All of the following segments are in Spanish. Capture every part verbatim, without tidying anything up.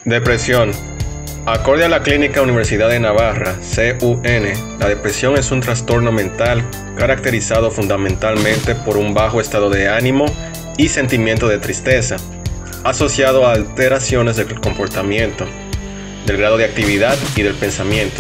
Depresión. Acorde a la Clínica Universidad de Navarra, C U N, la depresión es un trastorno mental caracterizado fundamentalmente por un bajo estado de ánimo y sentimiento de tristeza, asociado a alteraciones del comportamiento, del grado de actividad y del pensamiento.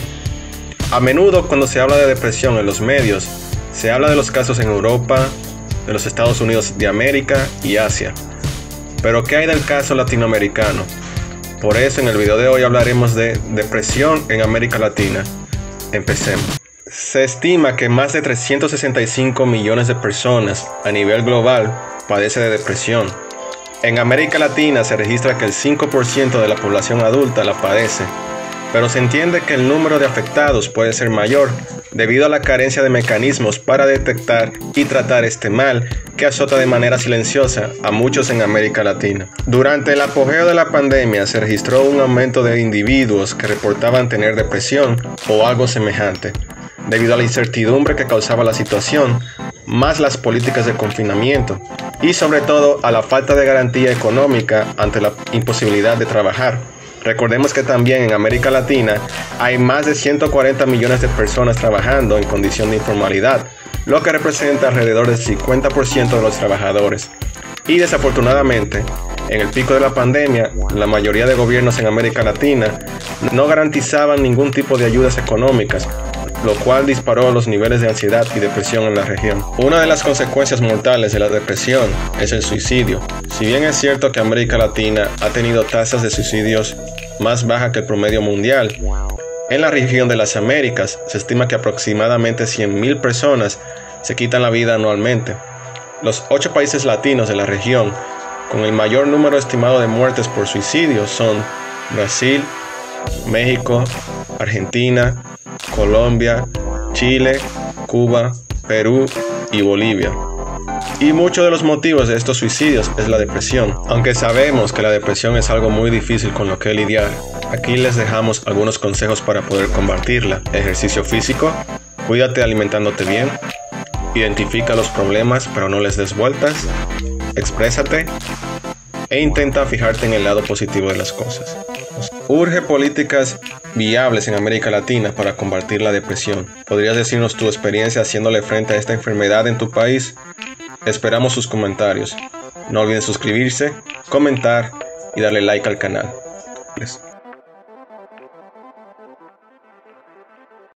A menudo, cuando se habla de depresión en los medios, se habla de los casos en Europa, de los Estados Unidos de América y Asia. Pero ¿qué hay del caso latinoamericano? Por eso en el video de hoy hablaremos de depresión en América Latina. Empecemos. Se estima que más de trescientos sesenta y cinco millones de personas a nivel global padecen de depresión. En América Latina se registra que el cinco por ciento de la población adulta la padece, pero se entiende que el número de afectados puede ser mayor debido a la carencia de mecanismos para detectar y tratar este mal que azota de manera silenciosa a muchos en América Latina. Durante el apogeo de la pandemia se registró un aumento de individuos que reportaban tener depresión o algo semejante, debido a la incertidumbre que causaba la situación, más las políticas de confinamiento y sobre todo a la falta de garantía económica ante la imposibilidad de trabajar. Recordemos que también en América Latina hay más de ciento cuarenta millones de personas trabajando en condición de informalidad, lo que representa alrededor del cincuenta por ciento de los trabajadores. Y desafortunadamente, en el pico de la pandemia, la mayoría de gobiernos en América Latina no garantizaban ningún tipo de ayudas económicas, lo cual disparó los niveles de ansiedad y depresión en la región. Una de las consecuencias mortales de la depresión es el suicidio. Si bien es cierto que América Latina ha tenido tasas de suicidios más bajas que el promedio mundial, en la región de las Américas se estima que aproximadamente cien mil personas se quitan la vida anualmente. Los ocho países latinos de la región con el mayor número estimado de muertes por suicidio son Brasil, México, Argentina, Colombia, Chile, Cuba, Perú y Bolivia. Y muchos de los motivos de estos suicidios es la depresión. Aunque sabemos que la depresión es algo muy difícil con lo que lidiar, aquí les dejamos algunos consejos para poder combatirla. Ejercicio físico, cuídate alimentándote bien, identifica los problemas pero no les des vueltas, exprésate e intenta fijarte en el lado positivo de las cosas. Urge políticas viables en América Latina para combatir la depresión. ¿Podrías decirnos tu experiencia haciéndole frente a esta enfermedad en tu país? Esperamos sus comentarios. No olviden suscribirse, comentar y darle like al canal.